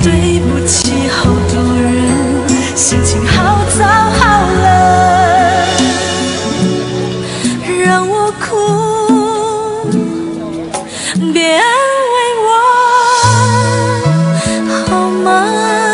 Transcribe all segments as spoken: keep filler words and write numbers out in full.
对不起好多人，心情好糟好冷，让我哭，别安慰我好吗？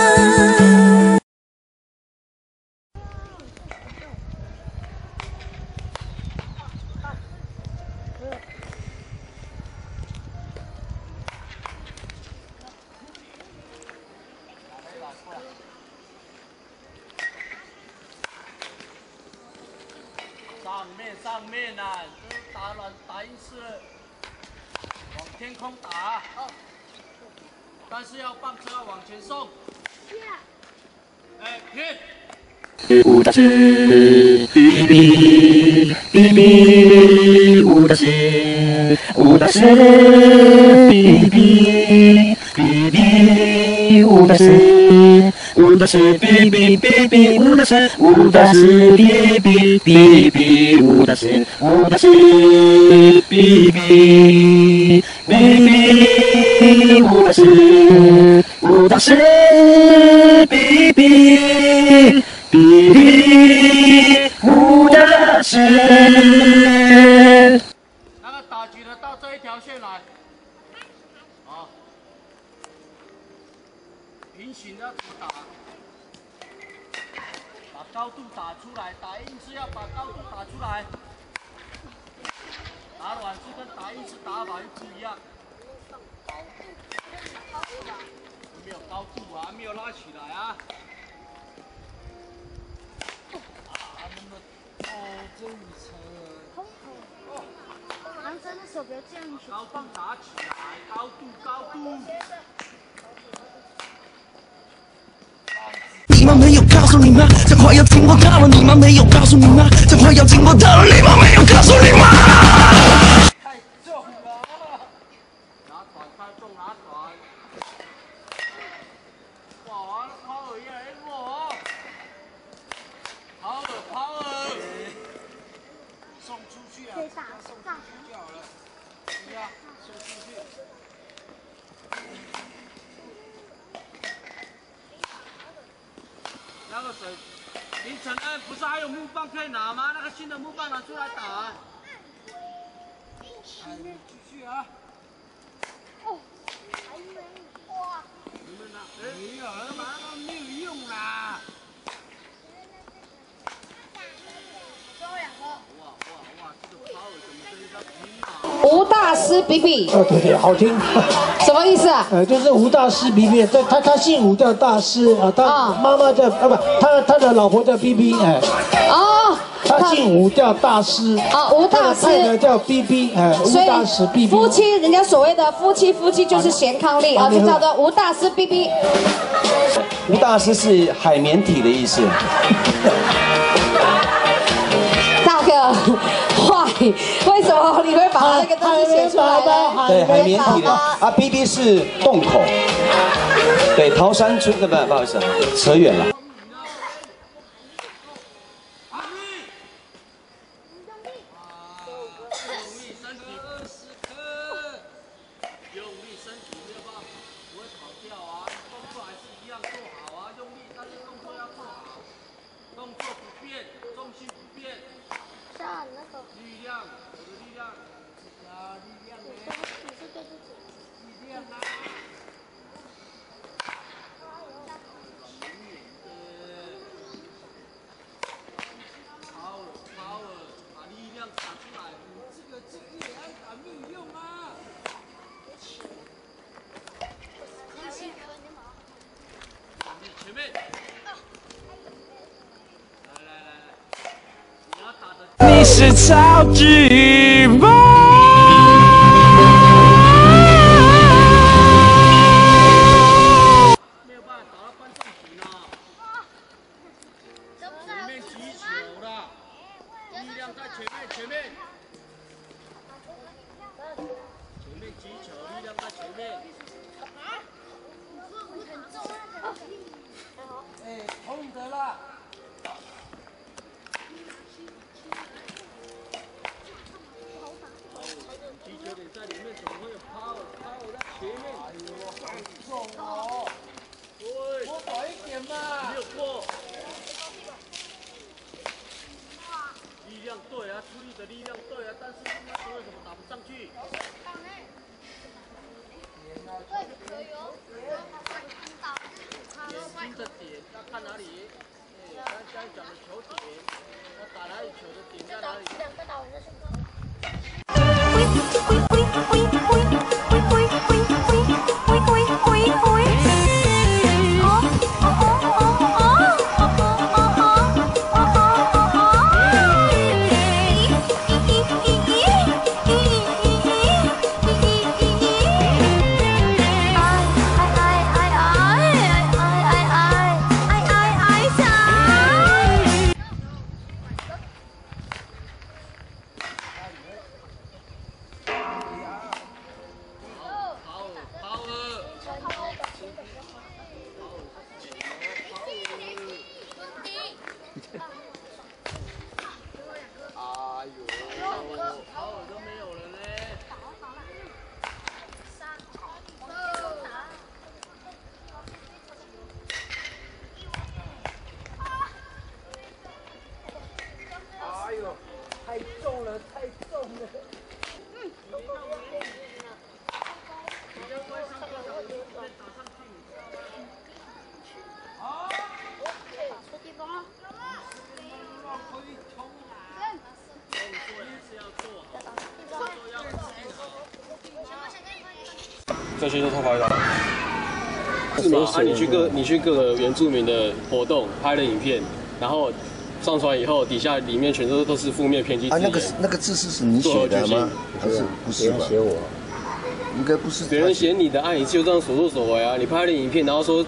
上面上面啊，这打软打硬式，往天空打。哦。但是要棒车要往前送。哎，停。 武大师，比比比比，武大师，武大师，比比比比，武大师。武大师比比比比，武大师，武大师比比比比，武大师，武大师比比比比，武大师，武大师比比比比，武大师。 那个打举的到这一条线来。好。平行要怎么打？把高度打出来，打硬是要把高度打出来。打软是跟打硬是打法又不一样。没有高度啊，没有拉起来啊。啊，那么哦，这一层。哦。 男生的手不要这样子。 高度打起来，高度高度。 你们没有告诉你吗？这快要经过到了，你们没有告诉你吗？这快要经过到了，你们没有告诉你吗？ 太重了，拿短太重，拿短。哇，抛饵越来越弱哦。抛饵，抛饵。送出去啊！送出去就好了。对呀，送出去。那个水，凌晨安不是还有木棒可以拿吗？那个新的木棒拿出来打、啊。哎，继续啊！哦，还以为哇，你们拿，没有，他妈的没有用啦。最后两个。哇哇哇，这个抛饵怎么跟人家拼啊？ 吴大师比比。 哦，对对，好听。 什么意思啊？ 呃，就是吴大师比比，他他他姓吴叫大师啊，他妈妈叫啊不，他他的老婆叫 B B 哎。 哦。 他姓吴叫大师。 啊，吴大师。 他的太太叫 B B 哎，吴大师 B B。 夫妻，人家所谓的夫妻夫妻就是贤伉俪啊，就叫做吴大师 B B。 吴大师是海绵体的意思。 大哥，坏，为什么你会把那个东西写出来呢？ 对，海绵体的啊 ，B B 是洞口。对，桃山村的不，不好意思，扯远了。 你是超级棒！ 没有办法打到观众席呢。前面击球了，力量在前面，前面。前面击球，力量在前面。哎，痛得了。 的力量对啊，但是他们为什么打不上去？眼睛的点要看哪里？哎，刚刚讲的球点，要打哪里球的点在哪里？ 太重了，太重了。 这些都偷拍的。是吗？啊，你去各你去各个原住民的活动拍了影片，然后上传以后，底下里面全都都是负面偏激字眼。 啊，那个那个字是是你写的吗？不是，不是吧？写我，应该不是。 别人写你的，啊，你就这样所作所为啊！你拍了影片，然后说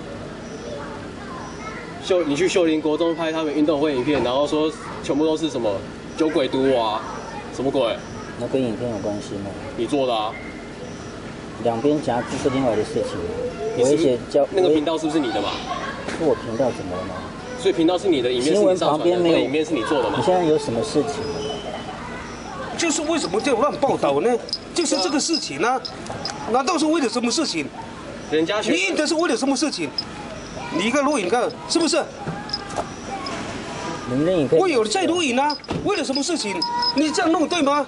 秀，你去秀林国中拍他们运动会影片，然后说全部都是什么酒鬼毒我啊，什么鬼？ 那跟影片有关系吗？ 你做的啊。 两边夹击是另外的事情。 我也写叫那个频道是不是你的嘛？ 是我频道怎么了吗？ 所以频道是你的，影片是你上传的，那影片是你做的嘛？ 你现在有什么事情？ 就是为什么这样乱报道呢？就是这个事情呢、啊，难道是为了什么事情？ 人家你印的是为了什么事情？你一个录影看是不是？我有在录影啊，为了什么事情？你这样弄对吗？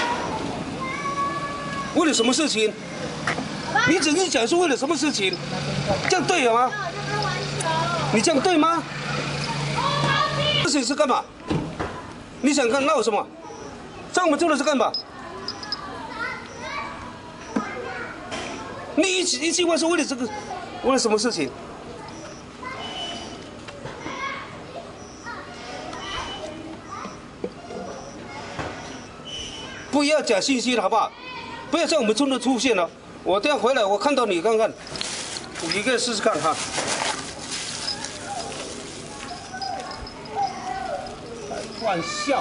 为了什么事情？你只是讲是为了什么事情？这样对了吗？你这样对吗？事情是干嘛？你想看闹什么？这样我们做的是干嘛？你一一句话是为了这个，为了什么事情？不要假信息了，好不好？不要在我们村子出现了。我等下回来，我看到你看看，你可以试试看哈。开玩笑。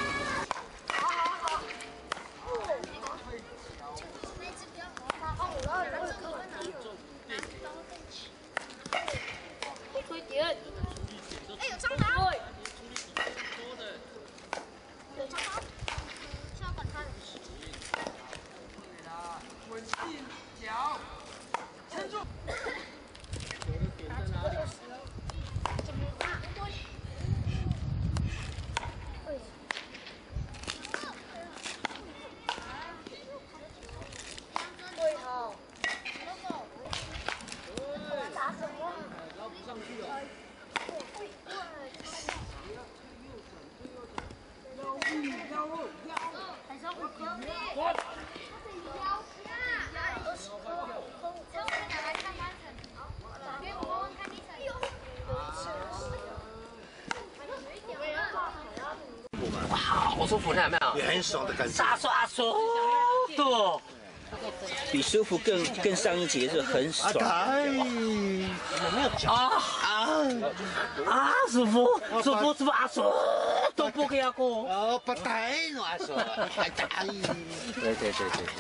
哎，有蟑螂！有蟑螂！是要管它的。稳定脚，撑住。球的点在哪里？怎么办？对头。打什么？捞不上去了。腰力，腰肉，腰。还是要五个面。我。 哇，好舒服，看到没有？ 也很爽的感觉。 刷刷舒服， 比舒服更更上一级是很爽。 哎，没有脚啊啊啊！舒服舒服舒服啊舒，都不给阿哥。 哦，不带我说，还带。 对对对对对。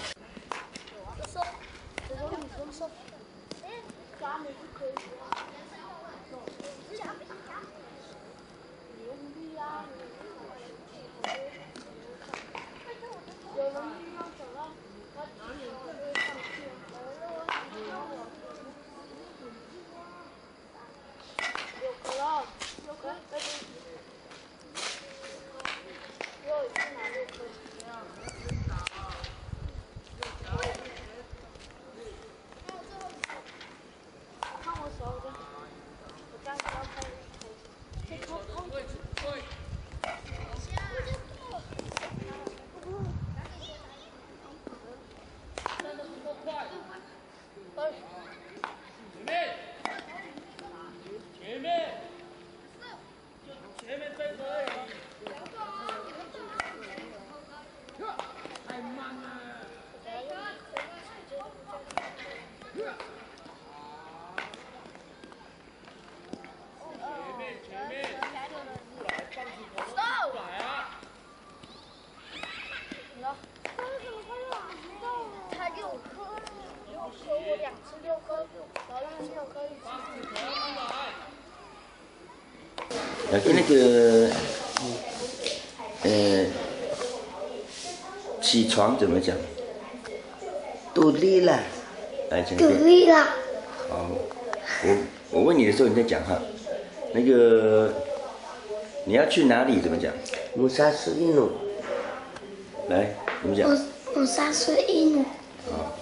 有可乐，有可乐，有可乐，有可乐。 呃，那个，呃，起床怎么讲？ 独立了。 来，讲一独遍。 立了。 好，我我问你的时候你再讲哈。那个，你要去哪里？怎么讲？ 穆萨苏伊努。 来，怎么讲？ 穆萨苏伊努。 好。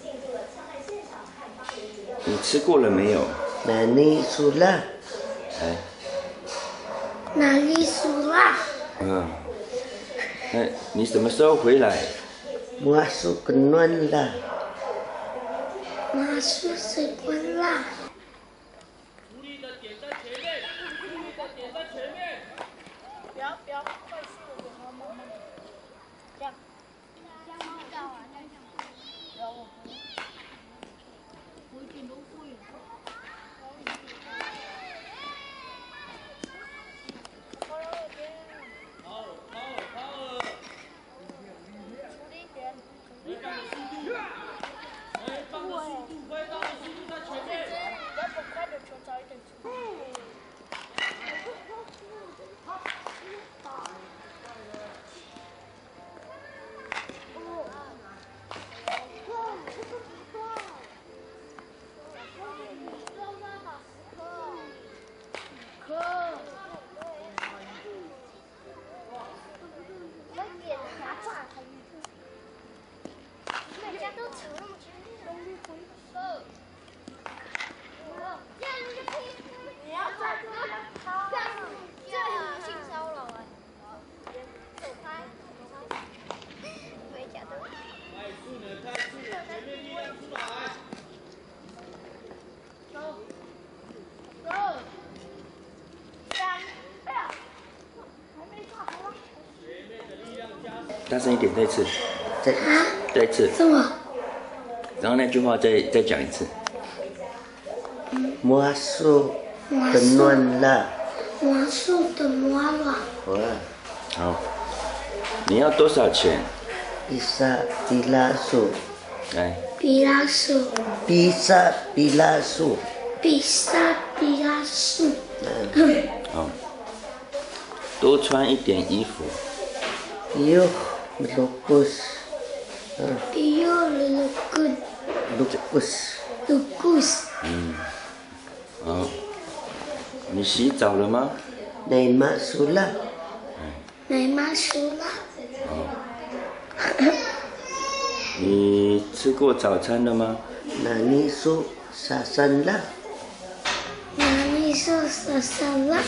你吃过了没有？ 哪里苏拉？ 来。 哪里苏拉？ 嗯。那你什么时候回来？ Masuk ke Nuan lah. Masuk sekolah lah. 努力的点在前面，努力的点在前面。 不要不要快速的点，慢慢慢。这样。这样慢到啊，这样这样。不要我不。我一点都不会。 大声一点，再一次， 再再一次。 什么？ 然后那句话再再讲一次。 Masuk ke Nuan lah. Masuk ke Nuan lah. 好，你要多少钱？ Bisa bilasu. 来。 Bilasu. Bisa bilasu. Bisa bilasu. 好，多穿一点衣服。 Iyo, lukus. Iyo, lukus. Lukus. Lukus. 嗯，好，你洗澡了吗？ Nai masuk lah. Nai masuk lah. 你吃过早餐了吗？ Nani su sasan lah. Nani su sasan lah.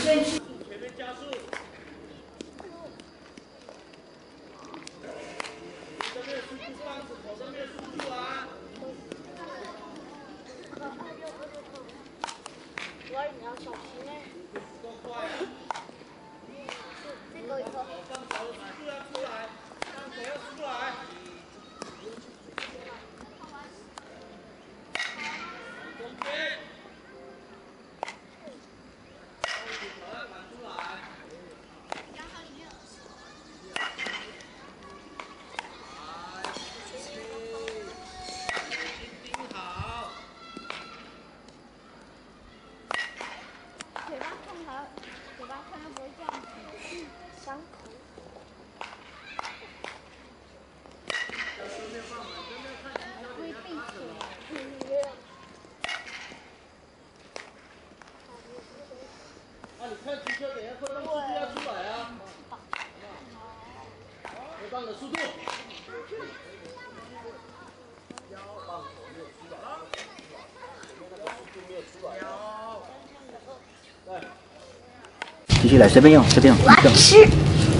继续来，随便用，随便用。 我吃。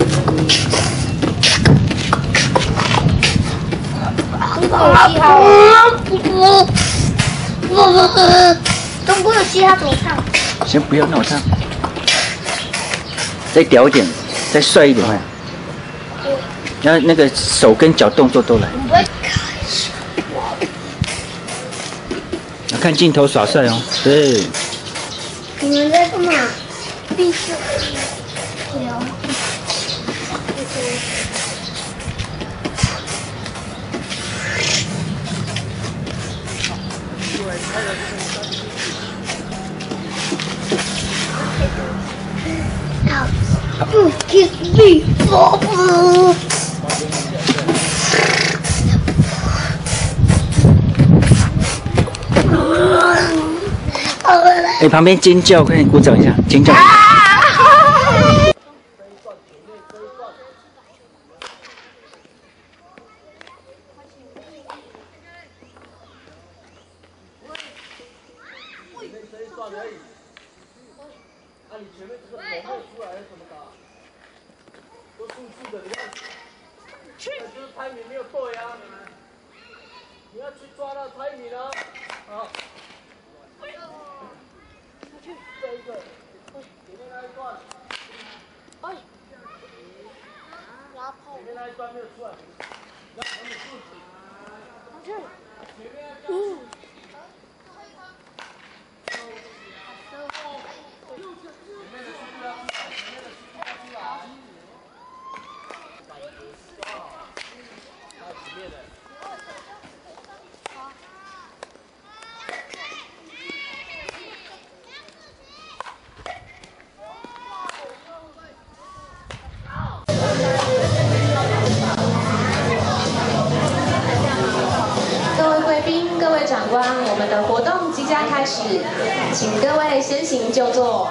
中国有嘻哈吗？不不不不，中国有嘻哈怎么唱？ 先不要那么唱，再屌一点，再帅一点。然后那个手跟脚动作都来。要看镜头耍帅哦，对。 你们在干嘛？闭嘴！聊。 嗯 ，kiss me， 我不。 哎，旁边尖叫，快点鼓掌一下，尖叫。 timing 没有对啊，你要去抓到 timing 啊，好。这一个，前面那一段，哎，拉炮，前面那一段没有出来，要从你肚子，上去，前面那一段。 各位贵宾、各位长官，我们的活动即将开始，请各位先行就座。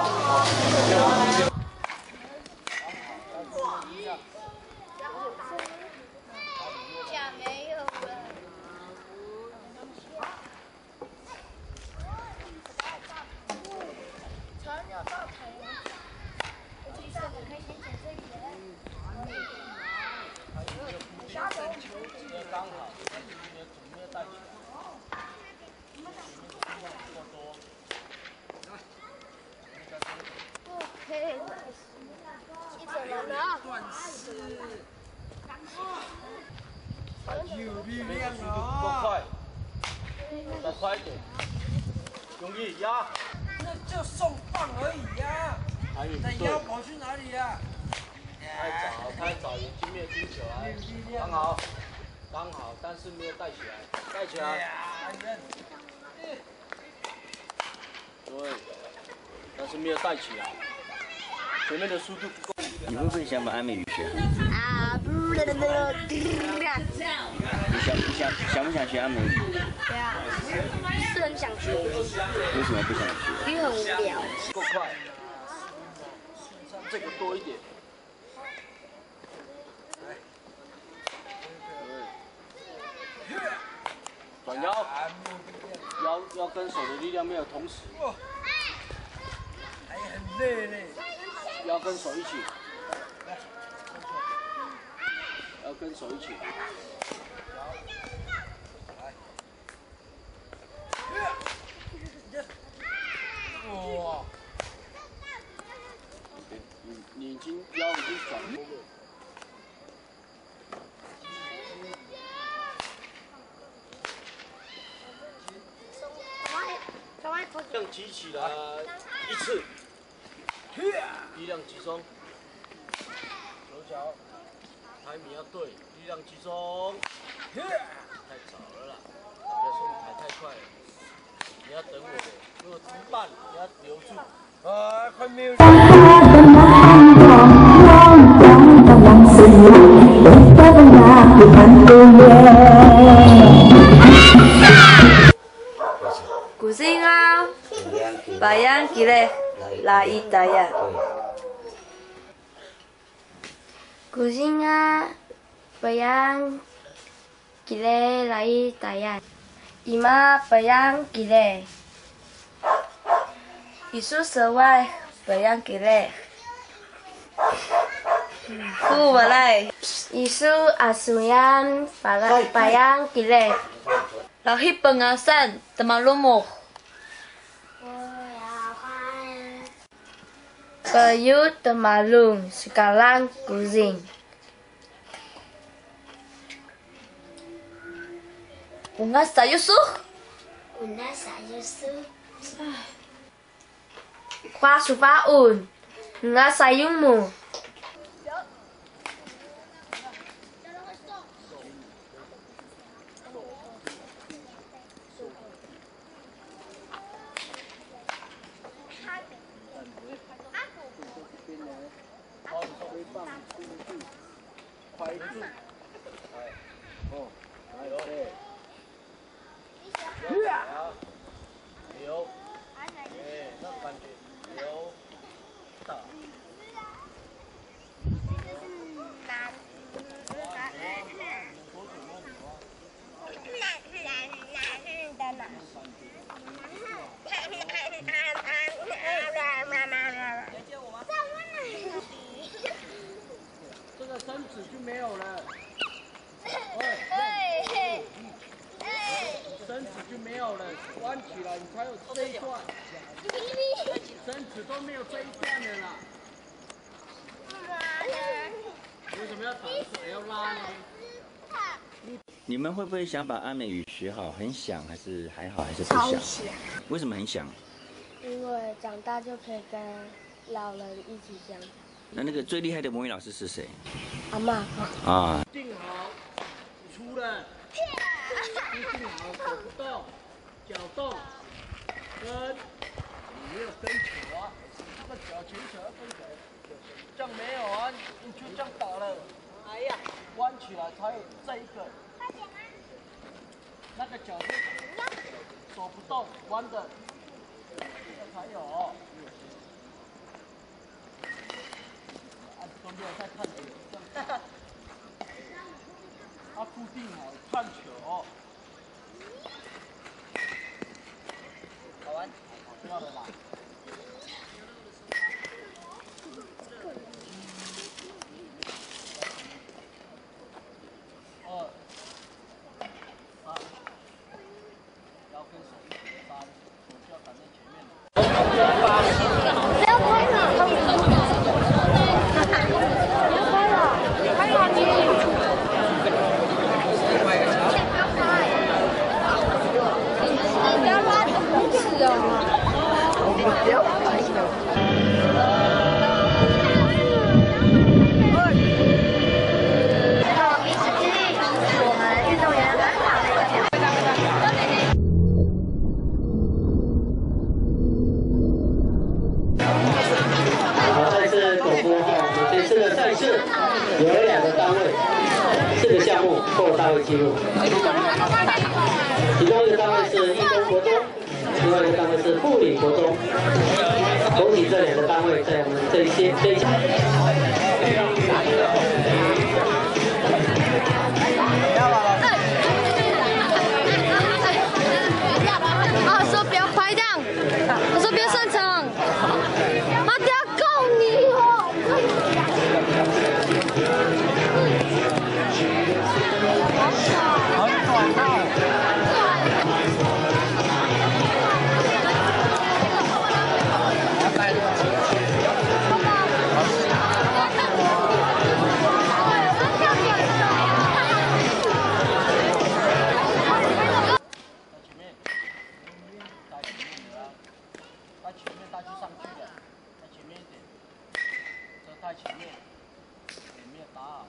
刚好，但是没有没有带起来。 一整人了。 有力量啊！够快，再快一点，容易压。那就送棒而已呀。那腰跑去哪里呀？太早，太早，眼睛没有盯起来，刚好。 刚好，但是没有带起来，带起来。对，但是没有带起来，前面的速度不够。 你会不会想把阿美语学好？ 啊，不是的， 你想你想想不想学阿美语？ 对啊，是很想学。 为什么不想学？ 因为很无聊。 够快，这个多一点。 转腰，腰要跟手的力量没有同时，还很累嘞。要跟手一起，要跟手一起。哇！你你已经腰已经转过了。 力量举起来一次，力量集中，手脚，排米要对，力量集中。太早了啦，不要说你排太快了，你要等我的，如果一半你要留住。啊，快没有。 Kucing ah, bayang kile, lai daya. Kucing ah, bayang kile, lai daya. Ima bayang kile. Isu sewai bayang kile. Ku balai. Isu asuyan bayang kile. Lahir pengasan teman lumur. Kayu temalung sekarang kucing. Ungas sayusu. Ungas sayusu. Kwa supaun. Ungas sayungmu. 哦，来哟，有，哎，那感觉有，大。 这个伸直就没有了。哎，伸直就没有了，弯起来你才有这一段。伸直都没有这一段的啦。为什么要打水要拉呢？ 你们会不会想把阿美语学好？很想还是还好还是不想？ 超想。 为什么很想？ 因为长大就可以跟老人一起讲。 那那个最厉害的母语老师是谁？ 阿嬷。 啊。 定好，出了，定好，手不动，脚动，跟，你没有跟球啊，那个脚前球要跟球，这样没有啊，你就这样打了，哎呀，弯起来才有这一个。 那个脚是手不动弯的，这才有。啊，都没有在看球，这样。他固定好看球。好玩，知道了吧？二。 不要拍了，不要拍了，拍了你。你不要拉着我吃哦。不要拍了。彼此激励，是我们运动员很好的一个表现。 再次广播哈，我们这次的赛事有两个单位，四个项目破大会纪录。其中一个单位是义东国中，另外一个单位是富里国中。恭喜这两个单位在我们这一些这一项。 啊，说不要拍这样，我说不要上场。 妈的，告你哦！ 很短哦。在前面，也没有打好。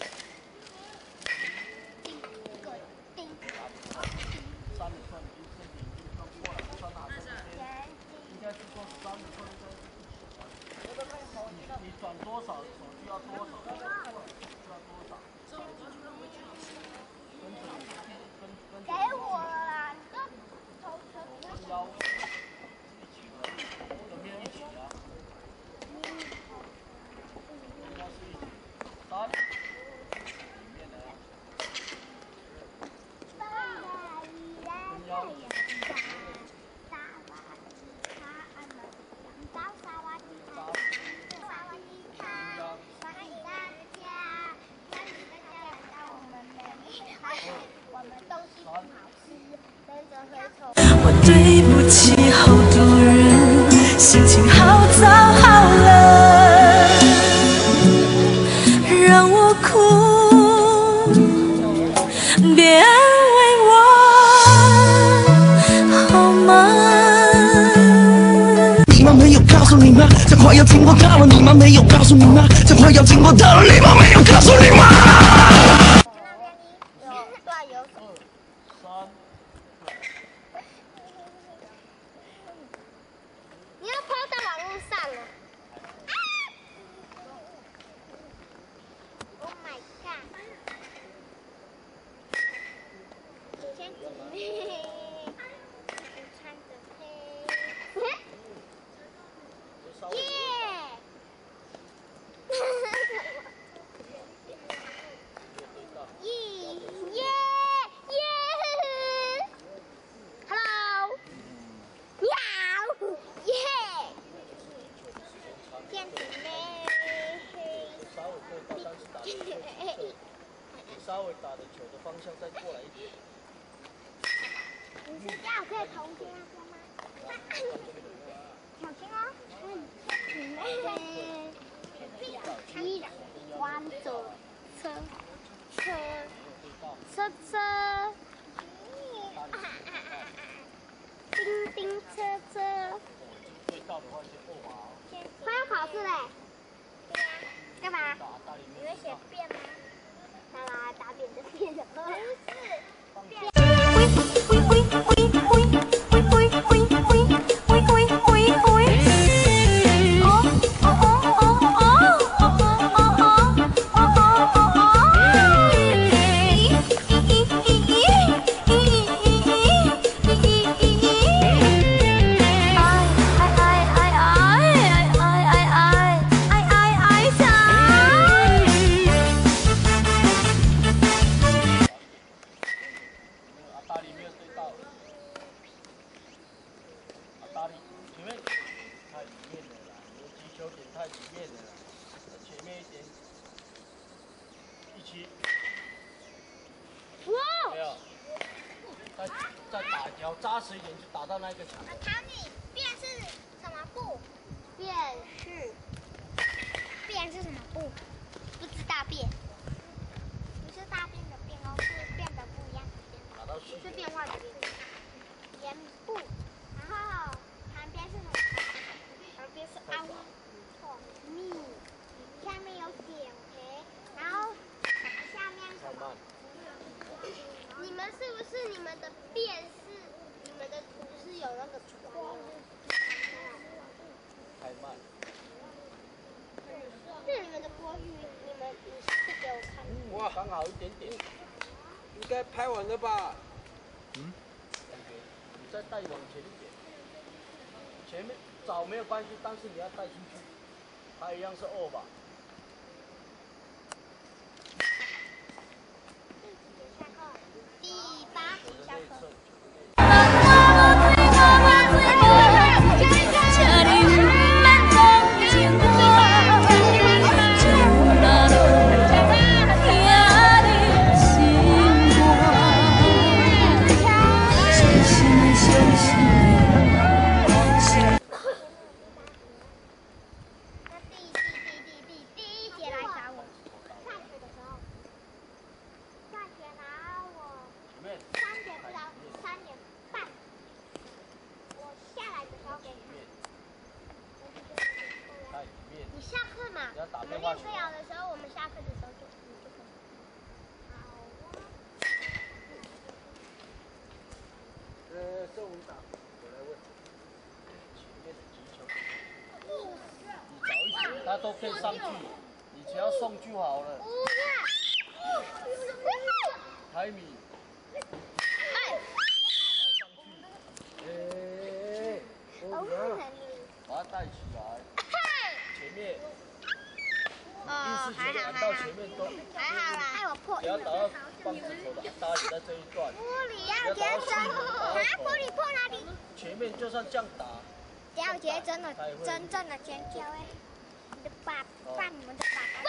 三里寸，一寸点就算过了，算哪这边？应该是说三里寸应该。你你转多少，手就要多少，就要多少。跟着你，跟跟着。给我啦！你就手跟腰一起的，有没有一起的？ 三，里面的，跟腰。 我对不起好多人，心情好糟好冷。 让我哭，别安慰我，好吗？ 你们没有告诉你吗？这快要经过到了，你们没有告诉你吗？这快要经过到了，你们没有告诉你吗？ 你要抛到网络上了。 Oh my god! 方向再过来一点。 你是这样可以同时那个吗？小心哦。嗯。一、弯左车车车车，叮叮车车。快要考试嘞。干嘛？你会写变吗？干嘛打扁就变了？不是。 扎实一点，就打到那个墙。 考你，变是什么布？变是变是什么布？不知道变，不是大便的便哦，是变得不一样的变，不是变化的变。盐布，然后旁边是什么？旁边是凹错蜜，下面有减肥，然后下面什么？你们是不是你们的变是？你们的图是有那个窗， 太慢。 是你们的国语，你们你是给我看。 哇，刚好一点点， 应该拍完了吧？ 嗯。你再带往前一点，前面找没有关系，但是你要带出去，它一样是二吧。 第八题下课。你下课嘛？我们练飞扬的时候，我们下课的时候就你就可以。好啊。 呃，这五打，我来问。前面的击球，你早一点，他都可以上去，你只要送就好了。台米。哎。上去。哎。把它带起来。前面， 哦，还好还好，还好啦，害我破音了。 不要打到棒子头的，打你在这一段。 玻璃要接针，啊，玻璃破哪里？ 前面就算这样打， 只要接真的真正的尖叫哎，你的爸爸，你们的爸爸。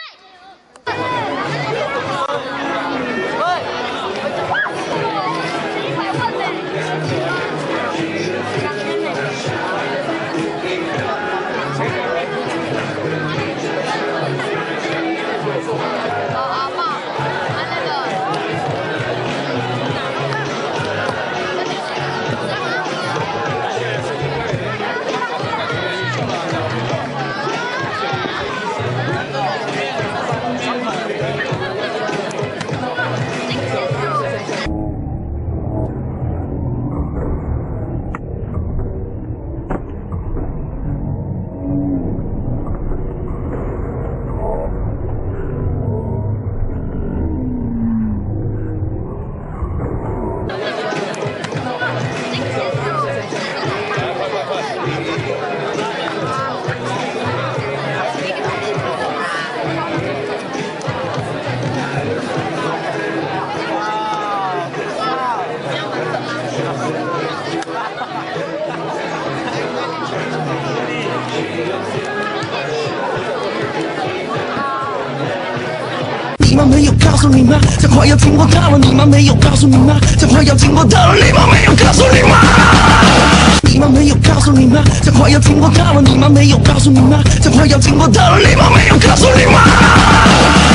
们没有告诉你吗？这话要听我到了，你们没有告诉你吗？这话要听我到了，你们没有告诉你吗？你们没有告诉你吗？这话要听我到了，你们没有告诉你吗？这话要听我到了，你们没有告诉你吗？